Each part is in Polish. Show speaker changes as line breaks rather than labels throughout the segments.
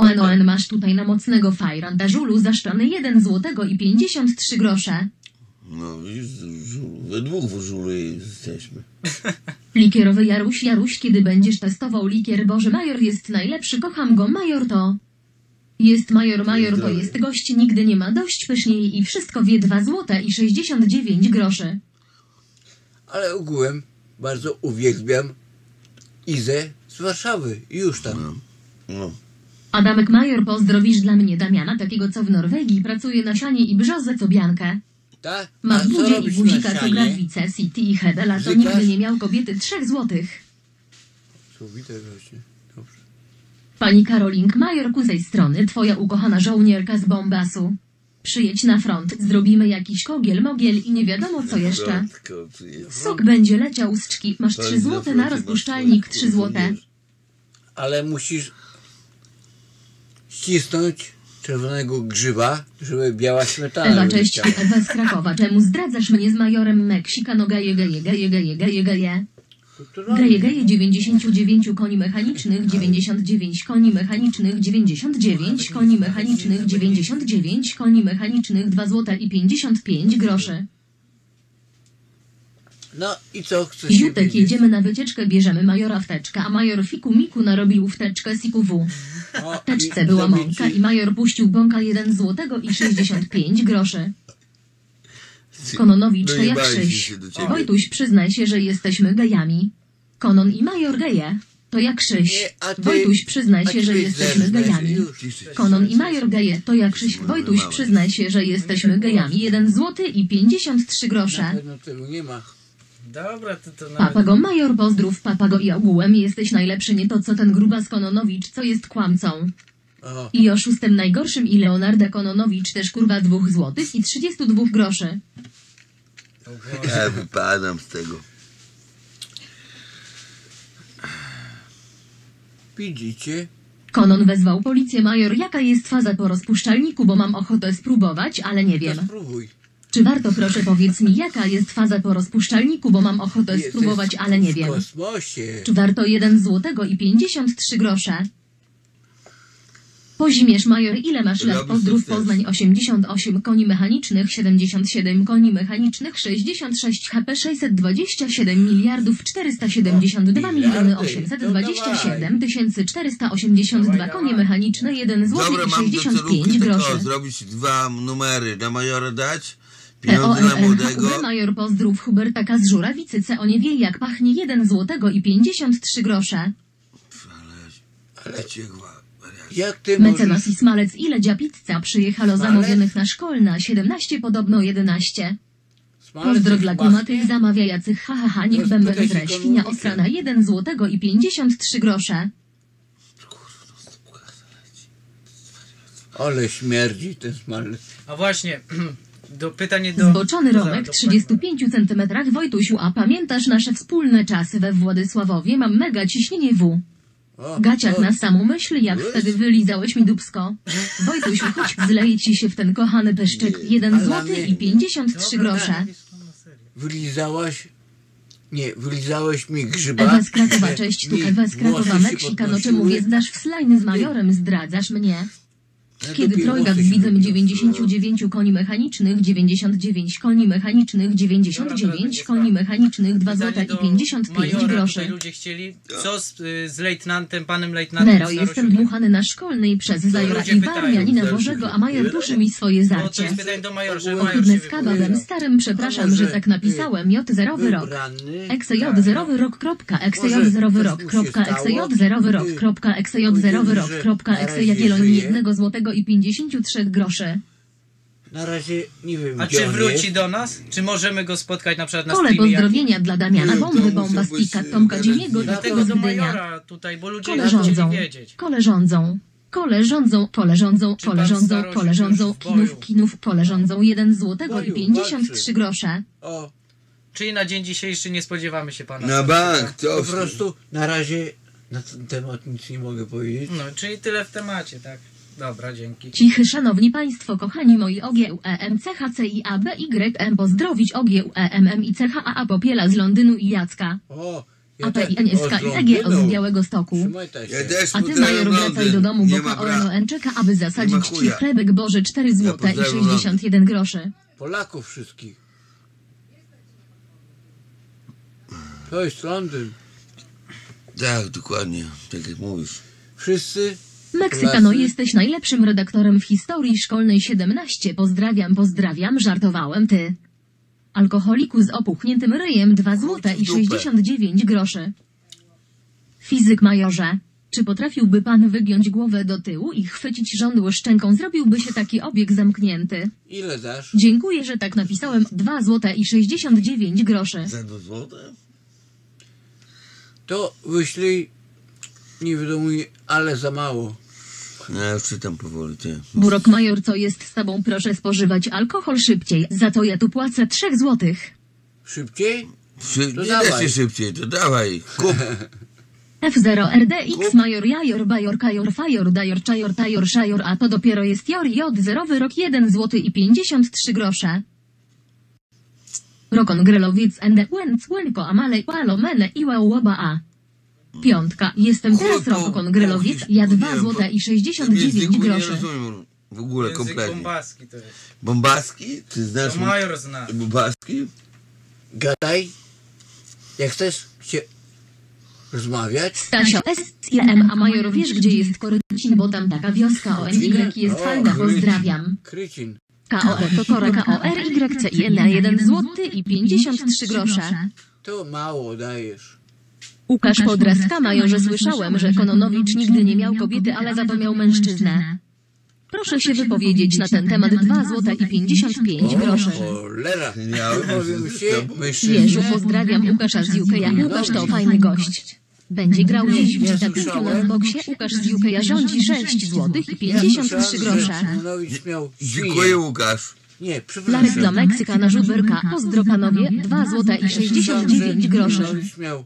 ONON masz tutaj na mocnego fajranta żulu zaszczony 1 zł i 53 grosze.
No widzisz, we dwóch w żulu jesteśmy.
Likierowy Jaruś, kiedy będziesz testował likier Boże Major jest najlepszy, kocham go, Major to... Jest Major to jest gość, nigdy nie ma dość, pyszniej i wszystko wie 2 zł i 69 groszy.
Ale ogółem bardzo uwielbiam Izę z Warszawy i już tam.
No.
Adamek Major, pozdrowisz dla mnie Damiana, takiego co w Norwegii pracuje na sianie i brzozę cobiankę.
Tak?
Ma w budzie i guzika co grafice, City i Hedela, to nigdy nie miał kobiety 3 złotych.
Co widać właśnie. Dobrze.
Pani Karolink Major, ku tej strony twoja ukochana żołnierka z Bombasu. Przyjedź na front, zrobimy jakiś mogiel i nie wiadomo co jeszcze. Sok będzie leciał z czki, masz 3 złote na rozpuszczalnik, 3 złote.
Ale musisz ścisnąć czerwonego grzyba, żeby biała śmietana.
Ewa, cześć, Ewa z Krakowa, czemu zdradzasz mnie z Majorem Meksykano geje. Geje 99 koni mechanicznych, 99 koni mechanicznych, 99 koni mechanicznych, 99 koni mechanicznych, 2 zł i 55 groszy.
No i co chcesz?
Ziutek, jedziemy na wycieczkę, bierzemy Majora w teczkę, a Major fiku miku narobił w teczkę siku w. W teczce była mąka i Major puścił bąka 1 zł i 65 groszy. Kononowicz, to jak Krzyś. Wojtuś, przyznaj się, że jesteśmy gejami. Konon i Major geje. To jak Krzyś. Wojtuś, przyznaj się, że jesteśmy gejami. Konon i Major geje. To jak Krzyś. Wojtuś, przyznaj się, że jesteśmy gejami. 1 zł i 53 grosze.
Na pewno tego nie ma.
Dobra, to nawet...
Papago Major, pozdrów Papago i ogółem jesteś najlepszy, nie to co ten grubas Kononowicz, co jest kłamcą. I oszustem najgorszym i Leonarda Kononowicz też kurwa 2 zł i 32 groszy.
Ja wypadam z tego.
Widzicie?
Konon wezwał policję. Major, jaka jest faza po rozpuszczalniku, bo mam ochotę spróbować, ale nie wiem.
Spróbuj.
Czy warto, proszę powiedz mi, jaka jest faza po rozpuszczalniku, bo mam ochotę spróbować, ale nie wiem.
W kosmosie.
Czy warto 1 zł i 53 grosze? Pozimierz Major, ile masz lat? Pozdrów Poznań. 88 koni mechanicznych, 77 koni mechanicznych, 66 HP, 627 miliardów 472 miliony 827 482 konie mechaniczne, 1 zł i 65 groszy.
Zrobić 2 numery, na Majora dać, pieniądze na młodego.
Major, pozdrów Hubertaka z Żurawicy, co nie wie jak pachnie, 1 zł i 53 grosze.
Ale ciegła.
Jak ty
Mecenas i Smalec, ile dziapizza przyjechalo zamówionych na szkolna? 17, podobno 11. Pozdro dla kumaty i zamawiających, niech bęben zre, świnia osrana, 1 zł i 53 grosze.
Ale śmierdzi ten smalec.
A właśnie, pytanie do...
Zboczony Romek, 35 cm. Wojtusiu, a pamiętasz nasze wspólne czasy we Władysławowie? Mam mega ciśnienie W. Gaciak na samą myśl, jak wtedy wylizałeś mi dupsko. Wojtusiu, chodź, zleje ci się w ten kochany peszczyk. 1 zł i 53 grosze.
Wylizałaś? Nie, wylizałeś mi grzyba.
Ewa z Krakowa, cześć, tu Ewa z Krakowa, Meksykano, czemu wjeżdżasz w slajny z Majorem, zdradzasz mnie? Kiedy trojga z widzem 99 koni mechanicznych, 99 koni mechanicznych, 99 koni mechanicznych, 2 zł i 55 groszy.
Ludzie chcieli, co z lejtnantem, panem lejtnantem
Nero, jestem dmuchany na szkolnej przez Zajora i Barmianina Bożego, a Major duszy mi swoje zarcie. Ohydne z kababem starym, przepraszam, że tak napisałem, J0 rok. XJ0 rok.XJ0 rok.XJ0 rok.XJ0 rok.XJ Jagielloń 1 złotego i 53 groszy.
Na razie nie wiem.
A czy wróci do nas? Czy możemy go spotkać na przykład na
Pole
streamie?
pozdrowienia dla Damiana, Bomby, Bombastika, Tomka Dziemiego i tego z Gdynia.
Tutaj, bo ludzie chcieli wiedzieć.
Kinów, kole rządzą, 1 złotego i 53 grosze.
Czyli na dzień dzisiejszy nie spodziewamy się pana?
Na bank, to
po prostu na razie na ten temat nic nie mogę powiedzieć.
No, czyli tyle w temacie, tak? Dobra, dzięki.
Cichy, szanowni państwo, kochani moi, OGUEMCHCIABYM, pozdrowić OGUEMM i CHAA Popiela z Londynu i Jacka. APINSKIEG od Białegostoku.
Trzymaj ta się.
Ja też
A ty,
pozdrawiam
major, wracaj
Londyn.
do domu,
Nie
bo
ma
KONON czeka, aby zasadzić ci
chuja.
chlebek Boży 4 zł i
pozdrawiam
61 groszy.
Polaków wszystkich. To jest Londyn.
Tak, dokładnie, tak jak mówisz.
Wszyscy
Meksykano,
Polacy.
jesteś najlepszym redaktorem w historii szkolnej 17. Pozdrawiam, żartowałem ty. Alkoholiku z opuchniętym ryjem 2 zł i 69 groszy. Fizyk, majorze. Czy potrafiłby pan wygiąć głowę do tyłu i chwycić żądło szczęką? Zrobiłby się taki obieg zamknięty.
ile dasz?
Dziękuję, że tak napisałem. 2 zł i 69 groszy.
Za 2 złote?
To wyślij, nie wiadomo, ale za mało.
Ja już czytam powoli, ty.
Burok, major, co jest z tobą? Proszę spożywać alkohol szybciej. Za to ja tu płacę 3 złotych.
Szybciej? To
Nie
dawaj.
da się szybciej, to dawaj, kup.
F0RDX major jajor bajor kajor fajor dajor czajor tajor szajor, a to dopiero jest jor j 0 rok 1 zł i 53 grosze. Rokon grylowiec ende łęc łęko amale łalo mene i łoba a. Piątka, jestem teraz rokon grylowiec, ja 2 zł i 69
Nie
groszy.
rozumiem w ogóle
Język
kompletnie.
bombaski to jest.
Bombaski? Ty znasz
To major zna.
bombaski?
Gadaj. Jak chcesz się rozmawiać?
Stasio SCM, a major, wiesz gdzie jest Korycin, bo tam taka wioska ONY jest fajna, pozdrawiam.
Krycin.
KOR to Kora KORYCIN 1 zł i 53 grosze.
To mało dajesz.
Łukasz Podraska, majorze, słyszałem, że Kononowicz nigdy nie miał kobiety, ale za to miał mężczyznę. Proszę się wypowiedzieć na ten temat. 2 zł i 55 groszy.
Cholera.
Miałem
Wypowiem się,
Jeżu,
mężczyznę.
pozdrawiam Łukasza z UK. Łukasz to fajny gość. Będzie grał dziś w Czytapiłkę na Xboxie. Łukasz z UK rządzi 6 zł i 53 grosze.
Kononowicz miał
Dziękuję,
świnię.
Łukasz.
Nie,
Larek
przepraszam.
dla Meksyka na Żuberka. Pozdro panowie. 2 zł i 69 groszy.
Kononowicz miał,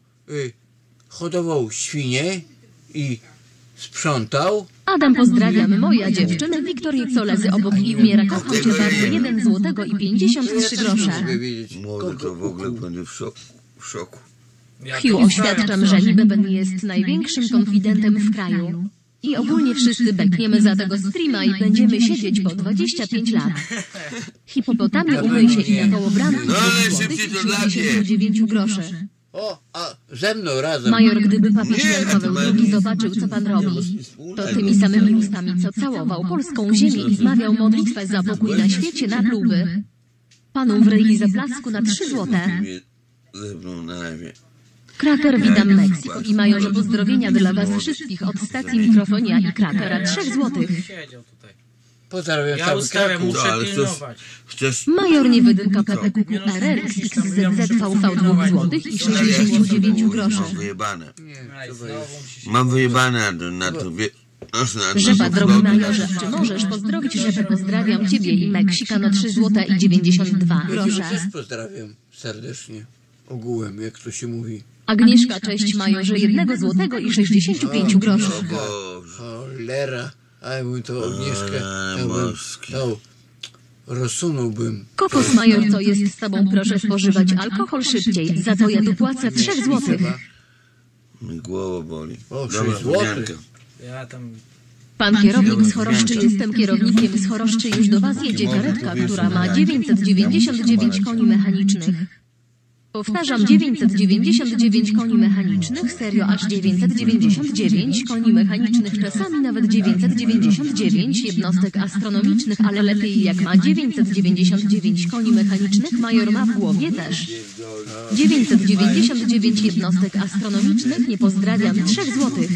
hodował świnie i sprzątał.
Adam, pozdrawiam. Moja dziewczyna Wiktorię, co leży obok i umiera. Kocham cię bardzo. 1 zł i 53 grosze.
Mogę wiedzieć,
Młody to w ogóle
kogo
będzie w szoku.
Ja
Hugh, oświadczam, że niby Ben jest największym konfidentem w kraju. I ogólnie wszyscy bekniemy za tego streama i będziemy siedzieć po 25 lat. Hipopotamie, umyj się i na koło bramki.
No, ale
2
szybciej
złotych
to
i
dla
69 groszy.
O, a ze mną razem.
Major, gdyby papież
Nie,
Jan
to
Paweł
ma-
II zobaczył, co pan robi, to tymi samymi ustami, co całował polską ziemię i wmawiał modlitwę za pokój na świecie, naplułby panu w ryj ze blasku na 3 złote.
Mnie zebrał na lewie.
Kraker, witam Meksyko i majorze, pozdrowienia dla was wszystkich od stacji Mikrofonia i Krakera 3 złotych.
Siedział tutaj.
Pozdrawiam
Ja
cały
ustawiam,
Kraków.
muszę
ale chcesz-
pilnować.
Chcesz...
Major nie wydymka PPQQRXXZZVV 2 złotych i 69 groszy.
Mam wyjebane.
Nie,
Aj,
to
znowu
jest.
musi się...
Mam wyjebane na to,
Rzepa, drogi majorze, czy możesz pozdrowić Rzepę? Pozdrawiam ciebie i Meksykano 3 zł i 92
Ja ciebie
grosze.
też pozdrawiam serdecznie. Ogółem, jak to się mówi.
Agnieszka, cześć majorze, 1 zł i 65 groszy.
O Boże.
Cholera. A jakbym to Agnieszkę
Ale moski.
dał, rozsunąłbym.
Kokos major, co jest z tobą? Proszę spożywać alkohol szybciej, za to ja tu płacę 3 złotych.
Mi głowa boli.
O,
Dobra,
6 złotych.
Bodzianka.
Ja tam...
Pan kierownik z Choroszczy, jestem kierownikiem z Choroszczy, już do was jedzie karetka, która ma 999 koni mechanicznych. Powtarzam, 999 koni mechanicznych, serio aż 999 koni mechanicznych, czasami nawet 999 jednostek astronomicznych, ale lepiej jak ma 999 koni mechanicznych, major ma w głowie też 999 jednostek astronomicznych, nie pozdrawiam, 3 złotych.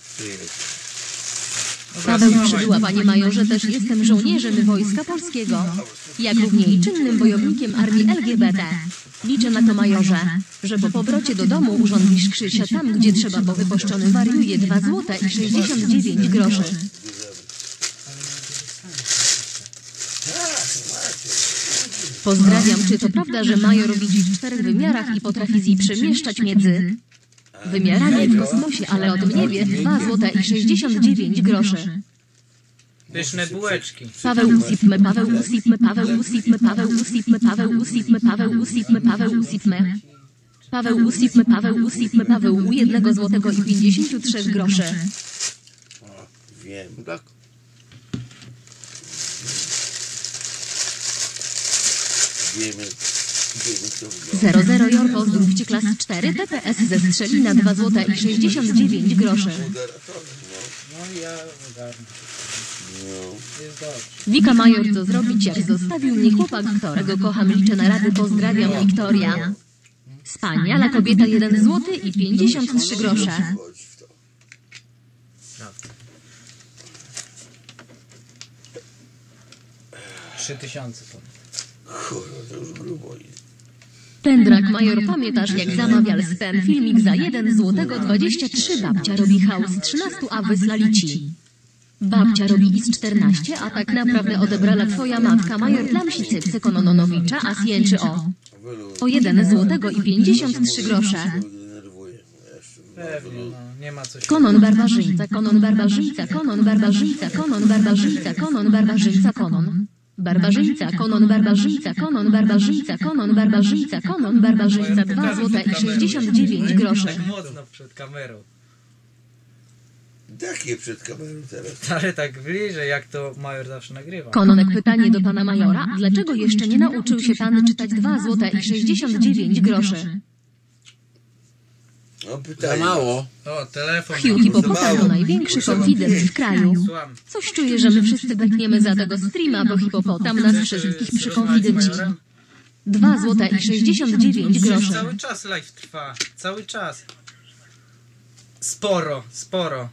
Paweł Przydła, panie majorze, też jestem żołnierzem Wojska Polskiego, jak również czynnym wojownikiem armii LGBT. Liczę na to, majorze, że po powrocie do domu urządzisz Krzysia tam, gdzie trzeba, bo wypuszczony wariuje. 2 zł i 69 groszy. Pozdrawiam, czy to prawda, że major widzi w 4 wymiarach i potrafi przemieszczać między wymiarami w kosmosie, ale o tym nie wie. 2 zł i 69 groszy.
Pyszne bułeczki.
Paweł usipmy, Paweł usipmy, Paweł usipmy, Paweł usipmy, Paweł usipmy, Paweł usipmy, Paweł usipmy. Paweł u 1 złotego i 53 groszy.
O, wiem.
Tak?
Wiemy co wygląda.
00 Jor pozdrówcie klas 4 DPS ze Strzelina 2 zł i 69 groszy.
No ja ogarnę. Jest dobrze.
Wika Major, co zrobić, jak zostawił mnie chłopak, którego kocham, liczę na rady, pozdrawiam, Wiktoria. Wspaniala kobieta 1 zł i 53 grosze.
Chodź w to.
Prawda. 3000 to.
Kurwa, to już grubo jest.
Pendrak Major, pamiętasz, jak zamawiał ten filmik za 1 zł 23, babcia robi chaos 13, a wysłali ci. Babcia robi IS 14, a tak naprawdę odebrała twoja matka Major dla msicycy Kononowicza, a zjęczy o 1 zł i 53 grosze.
Pewnie, no, nie ma coś.
Konon barbarzyńca, konon barbarzyńca, konon barbarzyńca, konon barbarzyńca, konon barbarzyńca, konon. Barbarzyńca, konon barbarzyńca, konon barbarzyńca, konon barbarzyńca, konon barbarzyńca, 2 zł i 69 groszy.
Tak mocno przed kamerą.
Jakie przed kamerą teraz?
Ale tak bliżej, jak to Major zawsze nagrywa.
Kononek, pytanie do pana Majora. Dlaczego jeszcze nie nauczył się pan czytać 2 zł i 69 groszy?
No
Za
pytanie.
mało.
O, telefon.
Hipopotam to największy konfident w kraju.
Słucham.
Coś czuję, że my wszyscy bekniemy za tego streama, bo hipopotam nas wszystkich przykonfidenci. 2 zł i 69
Przecież
groszy.
cały czas live trwa. Cały czas. Sporo.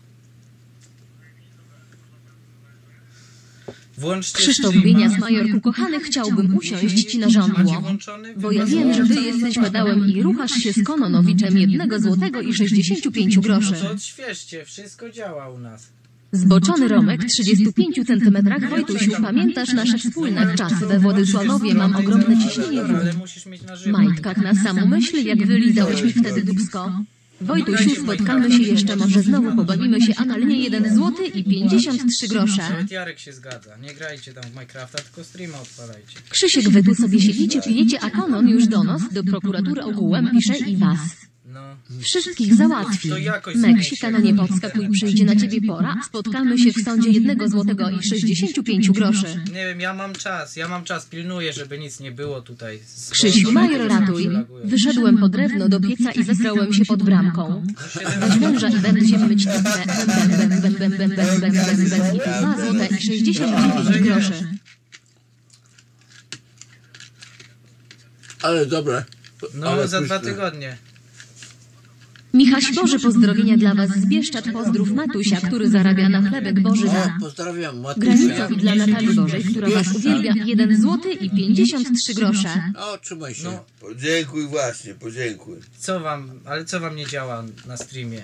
Włączcie
Krzysztof
streama.
Bienias, Majorku kochany, chciałbym usiąść ci na
Macie
żądło.
włączony?
Bo ja wiem, że ty jesteś pedałem i ruchasz się z Kononowiczem 1 zł i 65 groszy.
No to odświeżcie, wszystko działa u nas.
Zboczony Romek, 35 cm. Wojtusiu, pamiętasz nasze wspólne czasy we Władysławowie? Mam ogromne ciśnienie
Ale
w
musisz mieć na żywo.
majtkach na samą myśl, jak wylizałeś mi wtedy dubsko. Wojtusiu, spotkamy się jeszcze, może znowu pobawimy się analnie. 1 zł i 53 grosze.
Nawet Jarek się zgadza. Nie grajcie tam w Minecrafta, tylko streama odpalajcie.
Krzysiek, wy tu sobie siedzicie, pijecie, a Konon już donos do prokuratury ogółem pisze i was
No.
wszystkich załatwi. Meksika, no nie podskakuj, przyjdzie na ciebie pora. Spotkamy się w sądzie 1 zł i 65 groszy.
Nie wiem, ja mam czas, pilnuję, żeby nic nie było tutaj.
Krzysiu, Major, ratuj. Wyszedłem po drewno do pieca i zasrałem się pod bramką. Weź węża i będzie myć tupę. I 2 zł i 69 groszy.
Ale dobre.
No,
Ale
za 2
pyszne.
tygodnie.
Michaś, Boże, pozdrowienia dla was z Bieszczad. Pozdrów Matusia, który zarabia na chlebek Boży
O,
za
pozdrawiam Matusia.
granicą, i dla Natalii Bożej, która was uwielbia. 1 zł i 53 grosze.
O, trzymaj się.
No,
Podziękuj właśnie, podziękuj.
co wam nie działa na streamie?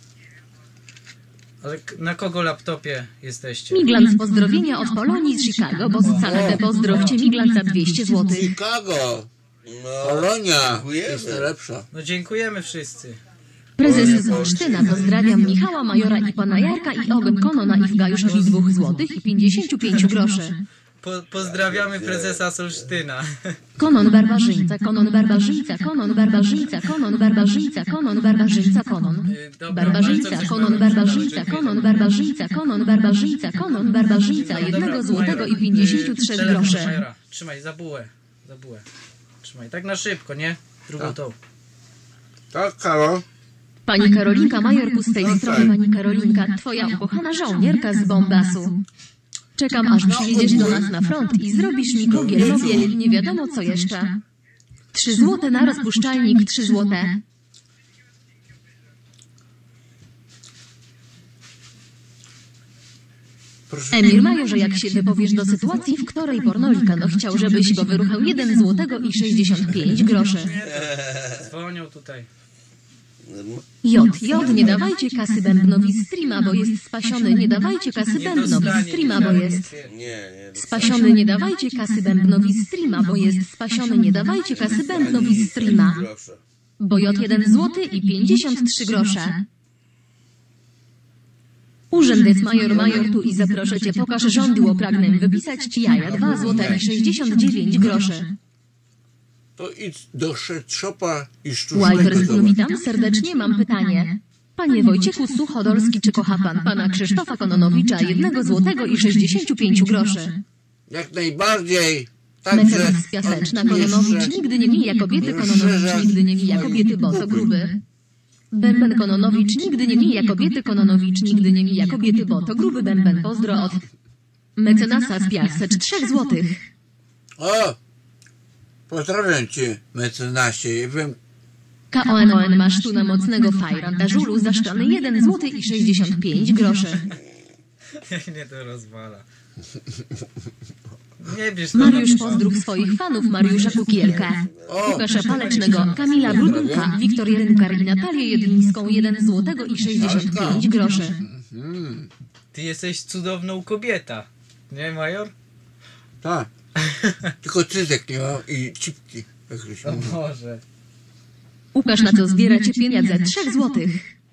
Ale na kogo laptopie jesteście?
Miglans, pozdrowienia od Polonii z Chicago, bo wcale te pozdrowcie Miglans za 200 zł.
Chicago.
No,
Polonia
dziękujemy.
jest najlepsza.
No dziękujemy wszyscy.
Prezes z Olsztyna, pozdrawiam Michała Majora i pana Jarka i ogem Konona i Wgajuszowi 2 zł i 55 groszy.
Pozdrawiamy prezesa z Olsztyna.
Konon barbarzyńca, konon barbarzyńca, konon barbarzyńca, konon barbarzyńca, konon barbarzyńca, konon.
Dobra,
Barbarzyńca,
bardzo
konon
proszę,
barbarzyńca,
dziękuję.
konon barbarzyńca, konon barbarzyńca, konon barbarzyńca, 1 zł i 53
Telefon do
groszy.
Majora. Trzymaj, za bułę. Trzymaj, tak na szybko, nie? Drugą tą.
Tak, Karol?
Pani Karolinka Majorku, z tej strony pani Karolinka, twoja ukochana żołnierka z Bombasu. Czekam, aż przyjedziesz do nas na front i zrobisz mi kogiel, mogiel i nie wiadomo co jeszcze. 3 zł na rozpuszczalnik, 3 zł.
Proszę.
Emir Majorze, jak się wypowiesz do sytuacji, w której pornolika no chciał, żebyś go wyruchał 1 zł i 65 groszy.
Dzwonią tutaj.
J, nie dawajcie kasy Bębnowi z streama, bo jest spasiony, nie dawajcie kasy Bębnowi z streama, bo jest
Nie.
spasiony, nie dawajcie kasy Bębnowi z streama, bo jest spasiony, nie dawajcie kasy Bębnowi z streama.
Proszę.
Bo J 1 zł i 53 grosze. Urząd jest Major tu i zaproszę cię, pokaż żądło, pragnę wypisać ci jaja, 2 zł i 69 groszy.
To idź do Szopa i
Wajter,
Sztucznego.
witam serdecznie, mam pytanie. Panie Wojciechu Suchodolski, czy kocha pan pana Krzysztofa Kononowicza 1 złotego i 65 groszy?
Jak najbardziej. Także
Mecenas Piaseczna Kononowicz nigdy nie mija kobiety, Kononowicz nigdy nie mija kobiety, bo to gruby. Bęben Kononowicz nigdy nie mija kobiety, Kononowicz nigdy nie mija kobiety, bo to gruby bęben. Pozdro od mecenasa z Piasecz 3 złotych.
O! Pozdrawiam cię, mecenasie. Ja wiem,
KONON masz tu na mocnego fajranta żulu zaszczany 1 zł i 65 groszy.
Nie to rozwala. Nie bierz
Mariusz pozdrów swoich fanów, Mariusza Kukielkę, Łukasza Palecznego, Kamila Brudunka, Wiktorię Rynkar i Natalię Jedlińską 1 zł i 65 groszy.
Ty jesteś cudowną kobieta. Nie, major?
tak. Tylko cyzek nie mam i cipki. Jak żeś
O
mówił.
Boże.
Łukasz, na co zbieracie pieniądze 3 złotych.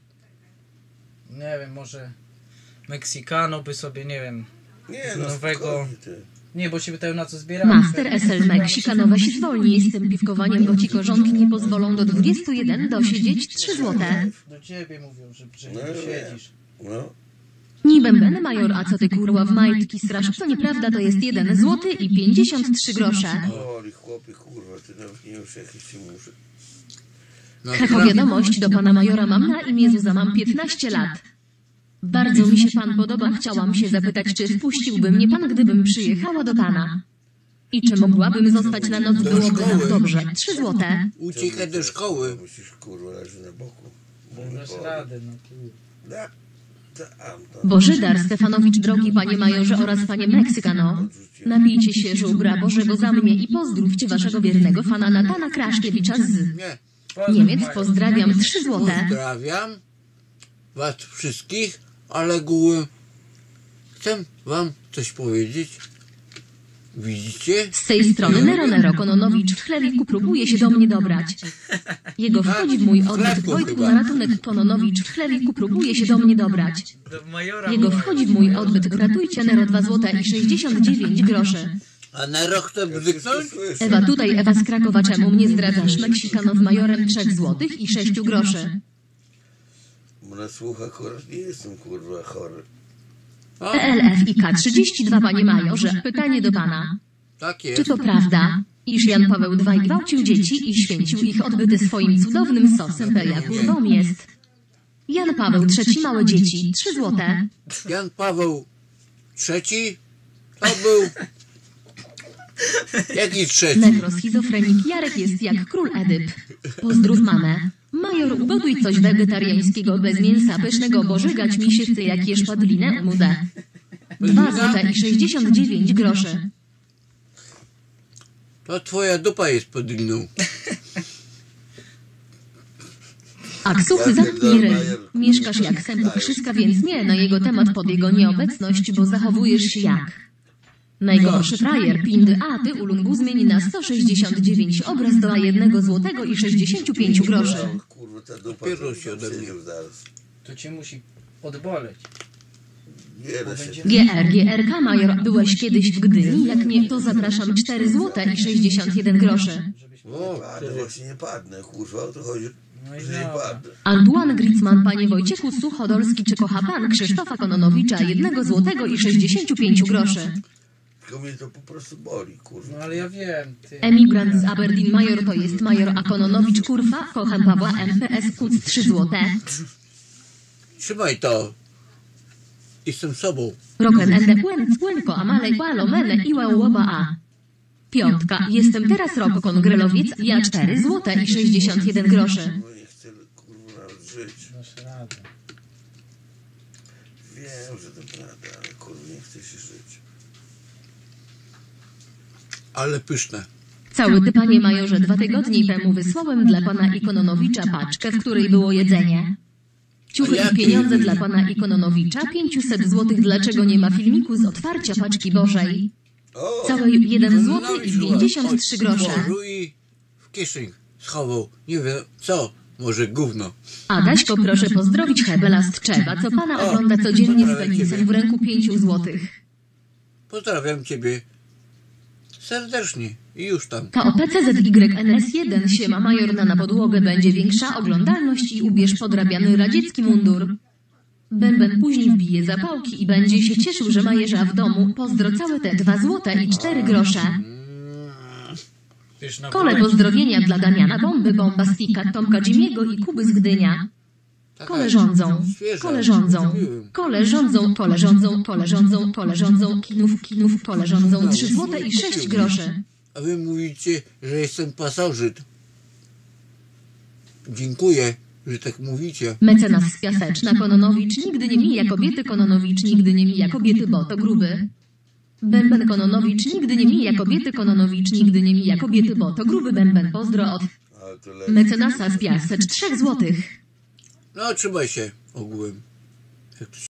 Nie wiem, może Mexicano by sobie, nie wiem,
Nie, no
nowego...
spokojnie, ty.
Nie, bo się pytają na co zbieramy.
Master SL Meksika weź zwolnij z tym piwkowaniem, bo ci korzonki nie pozwolą do 21 dosiedzieć 3 złote.
Do ciebie mówią, że
No,
nie siedzisz.
No.
Ni bęben major, a co ty kurwa w majtki strasz? Co nieprawda, to jest 1 zł i 53 grosze.
Oj, chłopie, kurwa, ty nawet nie wiesz, jakie ci muszę.
No,
Hecho, wiadomość do pana majora, mam na imię Zuza, mam 15 lat. Bardzo mi się pan podoba, chciałam się zapytać, czy wpuściłby mnie pan, gdybym przyjechała do pana? I czy mogłabym zostać na noc, byłoby nam dobrze. 3 złote.
Uciekaj do szkoły.
Musisz, kurwa, leży na boku.
Dasz radę, no kurde.
Da,
Bożydar Stefanowicz, drogi panie majorze oraz panie Meksykano. Napijcie się żubra Bożego za mnie i pozdrówcie waszego wiernego fana Natana Kraszkiewicza z
Nie.
Niemiec. Pozdrawiam, 3 złote.
Pozdrawiam was wszystkich, ale góry chcę wam coś powiedzieć. Widzicie?
Z tej strony Nero Kononowicz w chlewiku próbuje się do mnie dobrać. Jego wchodzi w mój odbyt. Wojtku na ratunek, Kononowicz w chlewiku próbuje się do mnie dobrać.
Do majora
Jego wchodzi w mój odbyt. Ratujcie Nero 2 zł i 69 groszy.
A na rok chce bzyknąć?
Ewa tutaj, Ewa z Krakowa, czemu mnie zdradzasz? Meksikano z majorem 3 zł i 6 groszy.
Bo na słuch akurat nie jestem, kurwa, chory.
ELF i K32, panie majorze, pytanie do pana.
Tak
Czy
jest.
to prawda, iż Jan Paweł II gwałcił dzieci i święcił ich odbyty swoim cudownym sosem peja kurwą jest? Jan Paweł III, małe dzieci, 3 złote.
Jan Paweł III to był... Jaki trzeci?
Nekroschizofrenik Jarek jest jak król Edyp. Pozdrów mamę. Major, ugotuj coś wegetariańskiego bez mięsa pysznego, bo żygać mi się chce jak jesz padlinę umudę. 2 zł i 69 groszy.
To twoja dupa jest pod liną.
Aksuchy, zamknij ryj. Mieszkasz jak sęp Krzyska, więc nie na jego temat pod jego nieobecność, bo zachowujesz się jak najgorszy frajer pindy, a ty ulungu zmieni na 169 obraz do 1 złotego i 65 groszy.
Kurwa, ta dupa
Dopiero się ode mnie.
przyniósł zaraz.
To cię musi odboleć.
Nie da się.
GRK Major, byłeś kiedyś w Gdyni? Jak nie, to zapraszam 4 złote i 61 groszy.
O,
Padnę, właśnie nie padnę, kurwa, o to chodzi,
No i
że nie
dobra.
padnę.
Antoine Griezmann, panie Wojciechu Suchodolski, czy kocha pan Krzysztofa Kononowicza 1 złotego i 65 groszy?
Tylko mnie to po prostu boli, kurwa.
No ale ja wiem, ty.
Emigrant z Aberdeen Major to jest Major, a Kononowicz kurwa, kocham Pawła MPS Kuc 3 złote.
trzymaj to. Jestem sobą.
Roken ende płynko amalej palomene i łoba a. 5. Jestem teraz Robkon Grelowiec, ja 4 złote i 61 groszy.
No nie chcę, kurwa, nawet żyć.
Dasz radę.
Wiem, że to prawda, ale kurwa, nie chcę się żyć.
Ale pyszne.
Cały ty, panie majorze, 2 tygodnie temu wysłałem dla pana Ikononowicza paczkę, w której było jedzenie. Ciuchy i pieniądze dla pana Ikononowicza, 500 złotych. Dlaczego nie ma filmiku z otwarcia paczki Bożej?
O!
Całe 1 zł i 53 grosze.
I w kieszeń schował. Nie wiem co. Może gówno.
Adaśko, proszę pozdrowić Hebela z Tczewa, co pana ogląda codziennie z penisem w ręku 5 złotych.
Pozdrawiam ciebie. serdecznie i już tam.
KOPCZYNS1 siema major na podłogę będzie większa oglądalność i ubierz podrabiany radziecki mundur. Bęben później wbije zapałki i będzie się cieszył, że ma jeża w domu. Pozdro całe te 2 złote i 4 grosze.
Wiesz, no,
Kole pozdrowienia dla Damiana Bomby, Bombastika, Tomka Jimiego i Kuby z Gdynia. Kole rządzą, kole rządzą, kole rządzą, kole rządzą, kole rządzą, kole rządzą, kinów, kole rządzą 3 złote i 6 groszy.
A wy mówicie, że jestem pasożyt. Dziękuję, że tak mówicie.
Mecenas z Piaseczna Kononowicz nigdy nie mija kobiety, Kononowicz nigdy nie mija kobiety, bo to gruby. Bęben Kononowicz nigdy nie mija kobiety, Kononowicz nigdy nie mija kobiety, bo to gruby. Bęben pozdro od mecenasa z Piasecz 3 złotych.
No trzymaj się ogółem. Jak to się